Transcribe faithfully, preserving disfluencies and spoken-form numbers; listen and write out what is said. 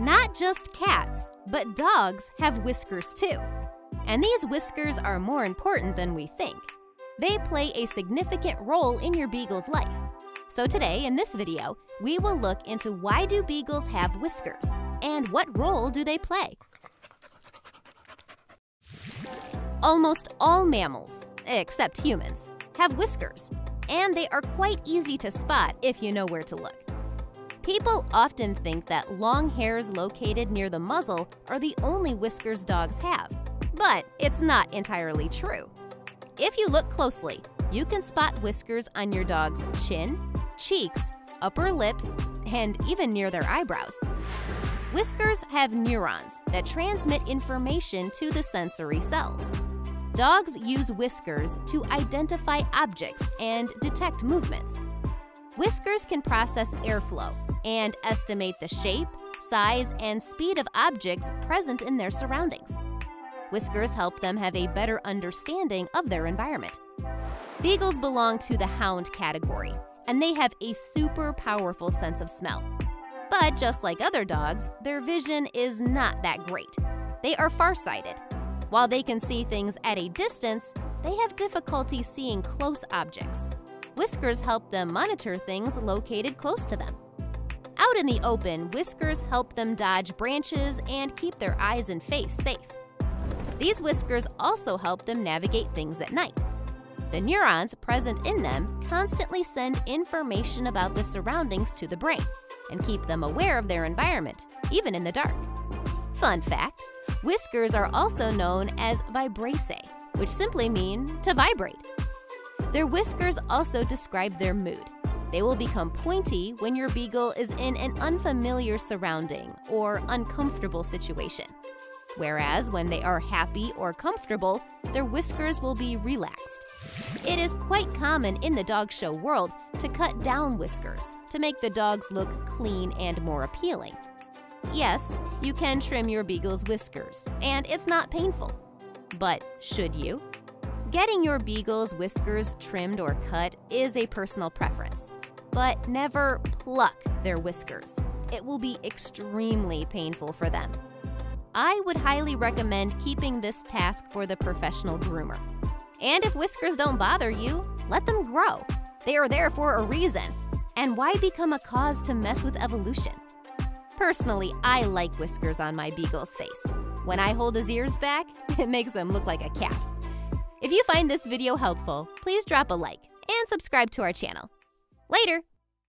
Not just cats, but dogs have whiskers too. And these whiskers are more important than we think. They play a significant role in your beagle's life. So today, in this video, we will look into why do beagles have whiskers and what role do they play. Almost all mammals, except humans, have whiskers, and they are quite easy to spot if you know where to look. People often think that long hairs located near the muzzle are the only whiskers dogs have, but it's not entirely true. If you look closely, you can spot whiskers on your dog's chin, cheeks, upper lips, and even near their eyebrows. Whiskers have neurons that transmit information to the sensory cells. Dogs use whiskers to identify objects and detect movements. Whiskers can process airflow and estimate the shape, size, and speed of objects present in their surroundings. Whiskers help them have a better understanding of their environment. Beagles belong to the hound category, and they have a super powerful sense of smell. But just like other dogs, their vision is not that great. They are farsighted. While they can see things at a distance, they have difficulty seeing close objects. Whiskers help them monitor things located close to them. Out in the open, whiskers help them dodge branches and keep their eyes and face safe. These whiskers also help them navigate things at night. The neurons present in them constantly send information about the surroundings to the brain and keep them aware of their environment, even in the dark. Fun fact, whiskers are also known as vibraceae, which simply mean to vibrate. Their whiskers also describe their mood. They will become pointy when your beagle is in an unfamiliar surrounding or uncomfortable situation. Whereas when they are happy or comfortable, their whiskers will be relaxed. It is quite common in the dog show world to cut down whiskers to make the dogs look clean and more appealing. Yes, you can trim your beagle's whiskers, and it's not painful. But should you? Getting your beagle's whiskers trimmed or cut is a personal preference. But never pluck their whiskers. It will be extremely painful for them. I would highly recommend keeping this task for the professional groomer. And if whiskers don't bother you, let them grow. They are there for a reason. And why become a cause to mess with evolution? Personally, I like whiskers on my beagle's face. When I hold his ears back, it makes him look like a cat. If you find this video helpful, please drop a like and subscribe to our channel. Later!